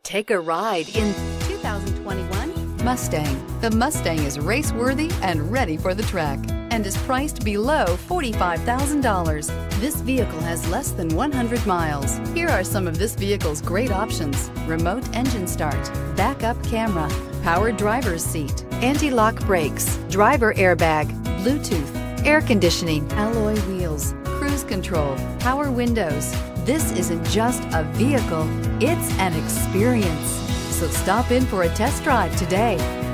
Take a ride in 2021 Mustang. The Mustang is race-worthy and ready for the track and is priced below $45,000. This vehicle has less than 100 miles. Here are some of this vehicle's great options: remote engine start, backup camera, power driver's seat, anti-lock brakes, driver airbag, Bluetooth, air conditioning, alloy wheels, cruise control, power windows. This isn't just a vehicle, it's an experience. So stop in for a test drive today.